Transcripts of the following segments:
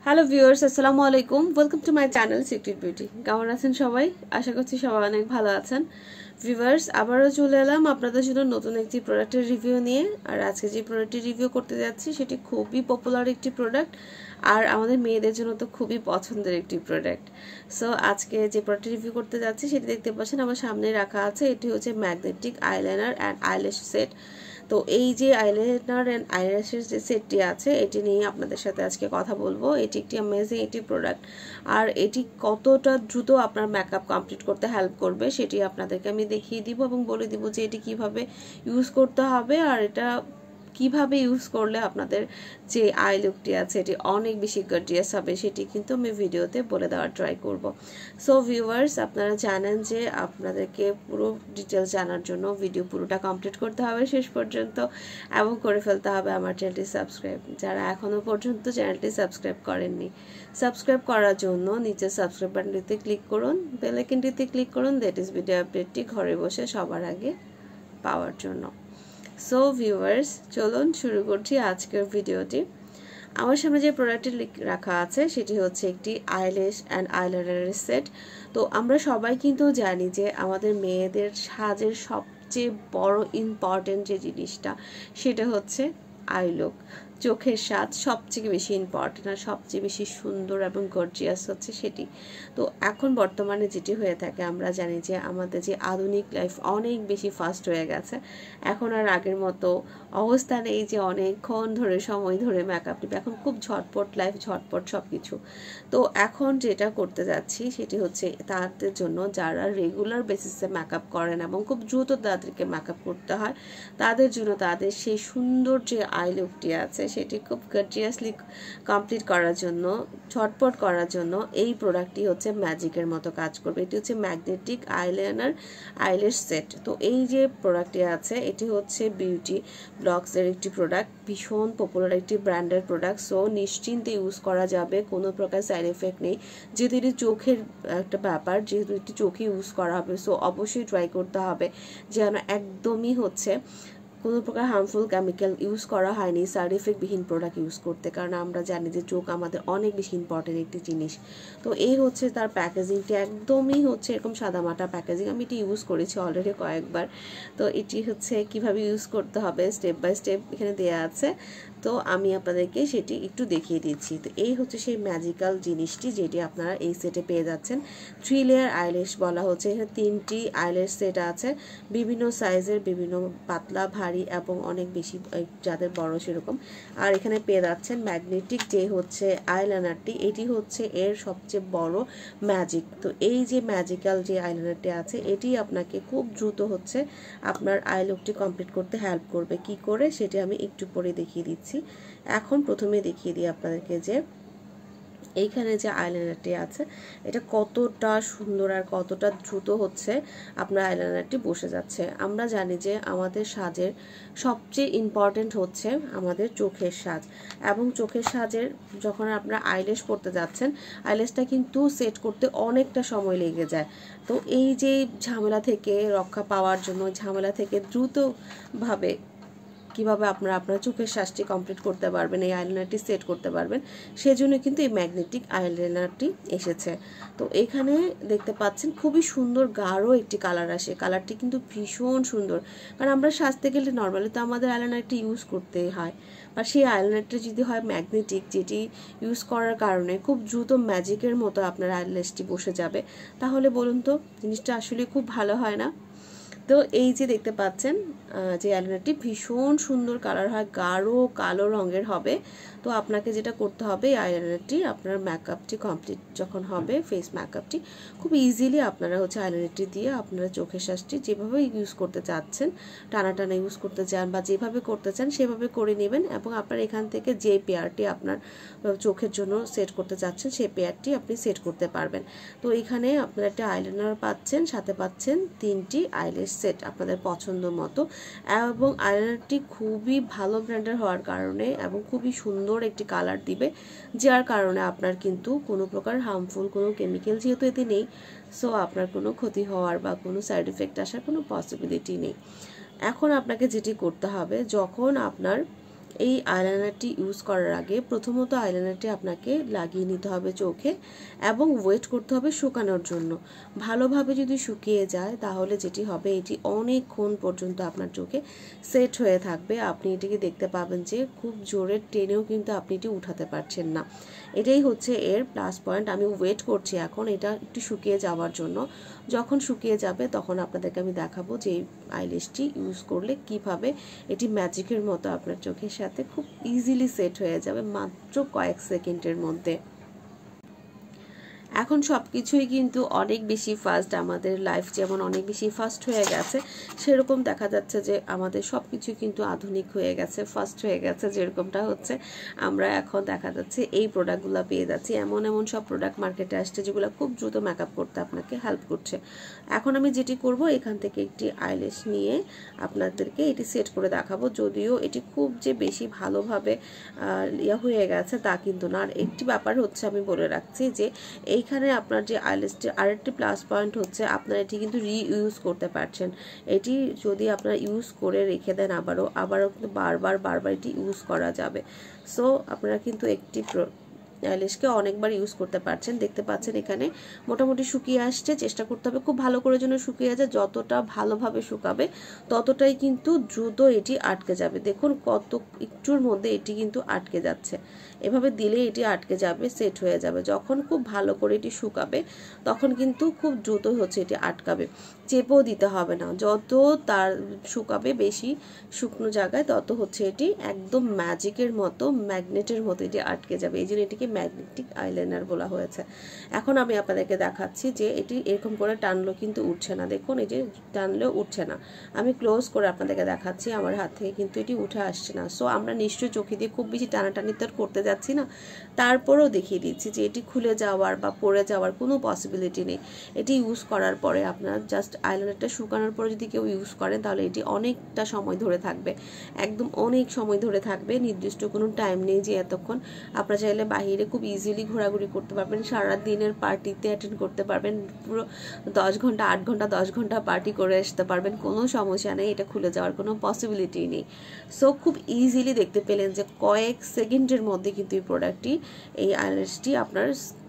Hello viewers, আসসালামু আলাইকুম। Welcome to my channel secret beauty. কেমন আছেন সবাই? আশা করছি সবাই অনেক ভালো আছেন। ভিউয়ার্স, আবারও চলে এলাম আপনাদের জন্য নতুন একটি প্রোডাক্টের রিভিউ নিয়ে। আর আজকে যে প্রোডাক্টটি রিভিউ করতে যাচ্ছি সেটি খুবই পপুলার একটি প্রোডাক্ট, আর আমাদের মেয়েদের জন্য তো খুবই পছন্দের একটি প্রোডাক্ট। সো আজকে যে প্রোডাক্টটি রিভিউ করতে যাচ্ছি সেটি দেখতে পাচ্ছেন আমার সামনে রাখা আছে। এটি হচ্ছে magnetic eyeliner and eyelash set. তো এই যে আইলাইনার অ্যান্ড আইল্যাশের যে সেটটি আছে এটি নিয়ে আপনাদের সাথে আজকে কথা বলবো। এটি একটি অ্যামেজিং একটি প্রোডাক্ট, আর এটি কতটা দ্রুত আপনার মেকআপ কমপ্লিট করতে হেল্প করবে সেটি আপনাদেরকে আমি দেখিয়ে দিব এবং বলে দিব যে এটি কিভাবে ইউজ করতে হবে, আর এটা কিভাবে ইউজ করলে আপনাদের যে আই লুকটি আছে এটি অনেক বেশি গর্জিয়াস হবে সেটি কিন্তু আমি ভিডিওতে বলে দেওয়ার ট্রাই করব। সো ভিউয়ার্স, আপনারা জানেন যে আপনাদেরকে পুরো ডিটেলস জানার জন্য ভিডিও পুরোটা কমপ্লিট করতে হবে শেষ পর্যন্ত, এবং করে ফেলতে হবে আমার চ্যানেলটি সাবস্ক্রাইব। যারা এখনও পর্যন্ত চ্যানেলটি সাবস্ক্রাইব করেননি, সাবস্ক্রাইব করার জন্য নিচে সাবস্ক্রাইব বাটনটিতে ক্লিক করুন, বেল আইকনটিতে ক্লিক করুন, দ্যাট ইজ ভিডিও আপডেটটি ঘরে বসে সবার আগে পাওয়ার জন্য। সো ভিউয়ার্স, চলুন শুরু করছি আজকের ভিডিওটি। আমার সামনে যে প্রোডাক্টটি রাখা আছে সেটি হচ্ছে একটি আইল্যাশ অ্যান্ড আইলাইনারের সেট। তো আমরা সবাই কিন্তু জানি যে আমাদের মেয়েদের সাজের সবচেয়ে বড় ইম্পর্টেন্ট যে জিনিসটা সেটা হচ্ছে আই লুক। চোখের সাজ সবচেয়ে বেশি ইম্পর্টেন্ট আর সবচেয়ে বেশি সুন্দর এবং গর্জিয়াস হচ্ছে সেটি। তো এখন বর্তমানে যেটি হয়ে থাকে, আমরা জানি যে আমাদের যে আধুনিক লাইফ অনেক বেশি ফাস্ট হয়ে গেছে। এখন আর আগের মতো অবস্থা নেই যে অনেকক্ষণ ধরে সময় ধরে মেকআপ নিবে। এখন খুব ঝটপট লাইফ, ঝটপট সব কিছু। তো এখন যেটা করতে যাচ্ছি সেটি হচ্ছে তাদের জন্য যারা রেগুলার বেসিসে মেকআপ করেন এবং খুব দ্রুত তাদেরকে মেকআপ করতে হয়, তাদের জন্য তাদের সেই সুন্দর যে আই লুকটি আছে সেটি খুব গর্জিয়াসলি কমপ্লিট করার জন্য, ঝটপট করার জন্য এই প্রোডাক্টটি হচ্ছে ম্যাজিকের মতো কাজ করবে। এটি হচ্ছে ম্যাগনেটিক আইলাইনার আইল্যাশ সেট। তো এই যে প্রোডাক্টটি আছে এটি হচ্ছে বিউটি ব্লগসের একটি প্রোডাক্ট, ভীষণ পপুলার একটি ব্র্যান্ডের প্রোডাক্ট। সো নিশ্চিন্তে ইউজ করা যাবে, কোনো প্রকার সাইড এফেক্ট নেই। যেহেতু এটি চোখের একটা ব্যাপার, যেহেতু এটি চোখে ইউজ করা হবে, সো অবশ্যই ট্রাই করতে হবে যেন একদমই হচ্ছে কোনো প্রকার হার্মফুল কেমিক্যাল ইউজ করা হয়নি, সাইড এফেক্টবিহীন প্রোডাক্ট ইউজ করতে, কারণ আমরা জানি যে চোখ আমাদের অনেক বেশি ইম্পর্টেন্ট একটি জিনিস। তো এই হচ্ছে তার প্যাকেজিংটি, একদমই হচ্ছে এরকম সাদামাটা প্যাকেজিং। আমি এটি ইউজ করেছি অলরেডি কয়েকবার। তো এটি হচ্ছে কিভাবে ইউজ করতে হবে স্টেপ বাই স্টেপ এখানে দেওয়া আছে, তো আমি আপনাদেরকে সেটি একটু দেখিয়ে দিচ্ছি। তো এই হচ্ছে সেই ম্যাজিক্যাল জিনিসটি যেটি আপনারা এই সেটে পেয়ে যাচ্ছেন। 3 লেয়ার আইল্যাশ বলা হচ্ছে। এখানে 3টি আইল্যাশ সেট আছে, বিভিন্ন সাইজের, বিভিন্ন পাতলা, ভারী এবং অনেক বেশি যাদের বড় সেরকম। আর এখানে পেয়ে যাচ্ছেন ম্যাগনেটিক যে হচ্ছে আইলাইনারটি, এটি হচ্ছে এর সবচেয়ে বড় ম্যাজিক। তো এই যে ম্যাজিক্যাল যে আইলাইনারটি আছে এটি আপনাকে খুব দ্রুত হচ্ছে আপনার আই লুকটি কমপ্লিট করতে হেল্প করবে। কি করে সেটি আমি একটু পরে দেখিয়ে দিচ্ছি। এখন প্রথমে দেখিয়ে দিই আপনাদেরকে যে এইখানে যে আইলাইনারটি আছে এটা কতটা সুন্দর আর কতটা দ্রুত হচ্ছে আপনার আইলাইনারটি বসে যাচ্ছে। আমরা জানি যে আমাদের সাজের সবচেয়ে ইম্পর্টেন্ট হচ্ছে আমাদের চোখের সাজ, এবং চোখের সাজের যখন আপনারা আইল্যাশ করতে যাচ্ছেন, আইল্যাশটা কিন্তু সেট করতে অনেকটা সময় লেগে যায়। তো এই যে ঝামেলা থেকে রক্ষা পাওয়ার জন্য, ঝামেলা থেকে দ্রুতভাবে কিভাবে আপনারা আপনার চোখের সাজটি কমপ্লিট করতে পারবেন, এই আইলাইনারটি সেট করতে পারবেন, সেজন্য কিন্তু এই ম্যাগনেটিক আইলাইনারটি এসেছে। তো এখানে দেখতে পাচ্ছেন খুবই সুন্দর গাঢ় একটি কালার আসে। কালারটি কিন্তু ভীষণ সুন্দর, কারণ আমরা সাজতে গেলে নর্মালি তো আমাদের আইলাইনারটি ইউজ করতেই হয়, বা সেই আইলাইনারটি যদি হয় ম্যাগনেটিক, যেটি ইউজ করার কারণে খুব দ্রুত ম্যাজিকের মতো আপনার আইল্যাশটি বসে যাবে, তাহলে বলুন তো জিনিসটা আসলে খুব ভালো হয় না? তো এই যে দেখতে পাচ্ছেন যে আইলাইনারটি ভীষণ সুন্দর কালার হয়, গাঢ় কালো রঙের হবে। তো আপনাকে যেটা করতে হবে, এই আইলাইনারটি আপনার মেকআপটি কমপ্লিট যখন হবে, ফেস মেকআপটি খুব ইজিলি আপনারা হচ্ছে আইলাইনারটি দিয়ে আপনারা চোখের সাজটি যেভাবে ইউজ করতে চাচ্ছেন, টানা টানা ইউজ করতে চান বা যেভাবে করতে চান সেভাবে করে নেবেন, এবং আপনার এখান থেকে যে পেয়ারটি আপনার চোখের জন্য সেট করতে চাচ্ছেন সেই পেয়ারটি আপনি সেট করতে পারবেন। তো এখানে আপনারা একটা আইলাইনার পাচ্ছেন, সাথে পাচ্ছেন 3টি আইল্যাশ সেট আপনাদের পছন্দ মতো, এবং আইলাইনারটি খুবই ভালো ব্র্যান্ডের হওয়ার কারণে এবং খুবই সুন্দর একটি কালার দিবে, যার কারণে আপনার কিন্তু কোনো প্রকার হার্মফুল কোনো কেমিক্যাল যেহেতু এতে নেই, সো আপনার কোনো ক্ষতি হওয়ার বা কোনো সাইড এফেক্ট আসার কোনো পসিবিলিটি নেই। এখন আপনাকে যেটি করতে হবে, যখন আপনার এই আইলাইনারটি ইউজ করার আগে প্রথমত আইলাইনারটি আপনাকে লাগিয়ে নিতে হবে চোখে এবং ওয়েট করতে হবে শুকানোর জন্য। ভালোভাবে যদি শুকিয়ে যায় তাহলে যেটি হবে, এটি অনেকক্ষণ পর্যন্ত আপনার চোখে সেট হয়ে থাকবে। আপনি এটিকে দেখতে পাবেন যে খুব জোরে টেনেও কিন্তু আপনি এটি উঠাতে পারছেন না। এটাই হচ্ছে এর প্লাস পয়েন্ট। আমি ওয়েট করছি এখন এটা একটু শুকিয়ে যাওয়ার জন্য। যখন শুকিয়ে যাবে তখন আপনাদেরকে আমি দেখাবো যে এই আইল্যাশটি ইউজ করলে কিভাবে এটি ম্যাজিকের মতো আপনার চোখের সাথে খুব ইজিলি সেট হয়ে যাবে মাত্র কয়েক সেকেন্ডের মধ্যে। এখন সব কিছুই কিন্তু অনেক বেশি ফাস্ট, আমাদের লাইফ যেমন অনেক বেশি ফাস্ট হয়ে গেছে, সেরকম দেখা যাচ্ছে যে আমাদের সব কিছু কিন্তু আধুনিক হয়ে গেছে, ফাস্ট হয়ে গেছে। যেরকমটা হচ্ছে আমরা এখন দেখা যাচ্ছে এই প্রোডাক্টগুলো পেয়ে যাচ্ছি, এমন এমন সব প্রোডাক্ট মার্কেটে আসছে যেগুলো খুব দ্রুত মেকআপ করতে আপনাকে হেল্প করছে। এখন আমি যেটি করব, এখান থেকে একটি আইল্যাশ নিয়ে আপনাদেরকে এটি সেট করে দেখাবো। যদিও এটি খুব যে বেশি ভালোভাবে ইয়া হয়ে গেছে তা কিন্তু না। আর একটি ব্যাপার হচ্ছে আমি বলে রাখছি যে এইখানে আপনার যে আইল্যাশটি আরেকটি প্লাস পয়েন্ট হচ্ছে আপনারা এটি কিন্তু রিইউজ করতে পারছেন। এটি যদি আপনারা ইউজ করে রেখে দেন আবারও কিন্তু বারবার এটি ইউজ করা যাবে। সো আপনারা কিন্তু একটি আইল্যাশকে অনেকবার ইউজ করতে পারছেন। দেখতে পাচ্ছেন এখানে মোটামুটি শুকিয়ে আসছে। চেষ্টা করতে হবে খুব ভালো করে যেন শুকিয়ে যায়। যতটা ভালোভাবে শুকাবে ততটাই কিন্তু দ্রুত এটি আটকে যাবে। দেখুন কত একটুর মধ্যে এটি কিন্তু আটকে যাচ্ছে। এভাবে দিলে এটি আটকে যাবে, সেট হয়ে যাবে। যখন খুব ভালো করে এটি শুকাবে তখন কিন্তু খুব দ্রুত হচ্ছে এটি আটকাবে, চেপেও দিতে হবে না। যত তার শুকাবে বেশি শুকনো জায়গায় তত হচ্ছে এটি একদম ম্যাজিকের মতো, ম্যাগনেটের মতো এটি আটকে যাবে। এই জন্য এটিকে ম্যাগনেটিক আইলাইনার বলা হয়েছে। এখন আমি আপনাদেরকে দেখাচ্ছি যে এটি এরকম করে টানলেও কিন্তু উঠছে না। দেখুন এই যে টানলেও উঠছে না। আমি ক্লোজ করে আপনাদেরকে দেখাচ্ছি, আমার হাত থেকে কিন্তু এটি উঠে আসছে না। সো আমরা নিশ্চয়ই চোখে দিয়ে খুব বেশি টানাটানি তো করতে যাচ্ছি না, তারপরেও দেখিয়ে দিচ্ছি যে এটি খুলে যাওয়ার বা পড়ে যাওয়ার কোনো পসিবিলিটি নেই। এটি ইউজ করার পরে আপনার জাস্ট আইলাইনারটা শুকানোর পরে যদি কেউ ইউজ করেন তাহলে এটি অনেকটা সময় ধরে থাকবে, একদম অনেক সময় ধরে থাকবে। নির্দিষ্ট কোনো টাইম নেই যে এতক্ষণ। আপনারা চাইলে বাহিরে খুব ইজিলি ঘোরাঘুরি করতে পারবেন, সারা দিনের পার্টিতে অ্যাটেন্ড করতে পারবেন, পুরো 10 ঘন্টা 8 ঘন্টা 10 ঘন্টা পার্টি করে আসতে পারবেন, কোনো সমস্যা নেই। এটা খুলে যাওয়ার কোনো পসিবিলিটি নেই। সো খুব ইজিলি দেখতে পেলেন যে কয়েক সেকেন্ডের মধ্যে কিন্তু এই প্রোডাক্টটি, এই আইল্যাশটি আপনার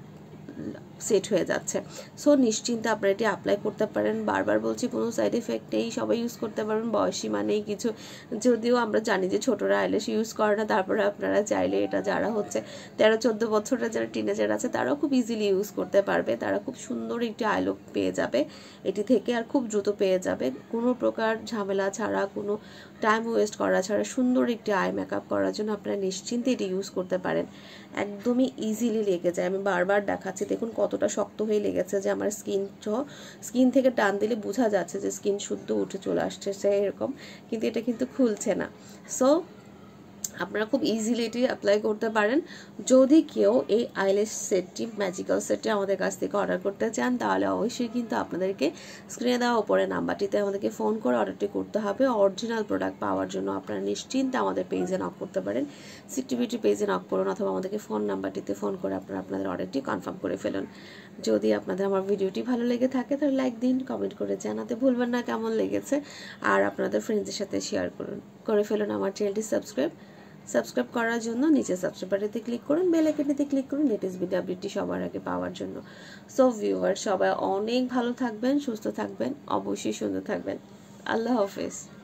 সেট হয়ে যাচ্ছে। সো নিশ্চিন্তে আপনারা এটি অ্যাপ্লাই করতে পারেন। বারবার বলছি কোনো সাইড এফেক্ট নেই, সবাই ইউজ করতে পারবেন, বয়সীমা নেই কিছু। যদিও আমরা জানি যে ছোটরা আইল্যাশ ইউজ করে না, তারপরে আপনারা চাইলে এটা যারা হচ্ছে 13-14 বছরের যারা টিনেজার আছে তারাও খুব ইজিলি ইউজ করতে পারবে। তারা খুব সুন্দর একটি আই লুক পেয়ে যাবে এটি থেকে, আর খুব দ্রুত পেয়ে যাবে, কোনো প্রকার ঝামেলা ছাড়া, কোনো টাইম ওয়েস্ট করা ছাড়া সুন্দর একটি আই মেকআপ করার জন্য আপনারা নিশ্চিন্তে এটি ইউজ করতে পারেন। একদমই ইজিলি লেগে যায়। আমি বারবার দেখাচ্ছি, দেখুন কতটা শক্ত হয়ে লেগেছে যে আমার স্কিন থেকে টান দিলে বোঝা যাচ্ছে যে স্কিন শুদ্ধ উঠে চলে আসছে এরকম, কিন্তু এটা কিন্তু খুলছে না। সো আপনারা খুব ইজিলি এটি অ্যাপ্লাই করতে পারেন। যদি কেউ এই আইল্যাশ সেটটি, ম্যাজিক্যাল সেটটি আমাদের কাছ থেকে অর্ডার করতে চান তাহলে অবশ্যই কিন্তু আপনাদেরকে স্ক্রিনে দেওয়া উপরে নাম্বারটিতে আমাদেরকে ফোন করে অর্ডারটি করতে হবে। অরিজিনাল প্রোডাক্ট পাওয়ার জন্য আপনারা নিশ্চিন্তে আমাদের পেজে নক করতে পারেন, সিকটি বিউটি পেজে নক করুন, অথবা আমাদেরকে ফোন নাম্বারটিতে ফোন করে আপনারা আপনাদের অর্ডারটি কনফার্ম করে ফেলুন। যদি আপনাদের আমার ভিডিওটি ভালো লেগে থাকে তাহলে লাইক দিন, কমেন্ট করে জানাতে ভুলবেন না কেমন লেগেছে, আর আপনাদের ফ্রেন্ডসদের সাথে শেয়ার করে ফেলুন। আমার চ্যানেলটি সাবস্ক্রাইব করার জন্য নিচে সাবস্ক্রাইব বাটনটিতে ক্লিক করুন, বেল আইকনটিতে ক্লিক করুন লেটেস্ট ভিডিও আপডেটটি সবার আগে পাওয়ার জন্য। সো ভিউয়ার সবাই অনেক ভালো থাকবেন, সুস্থ থাকবেন, অবশ্যই সুন্দর থাকবেন। আল্লাহ হাফেজ।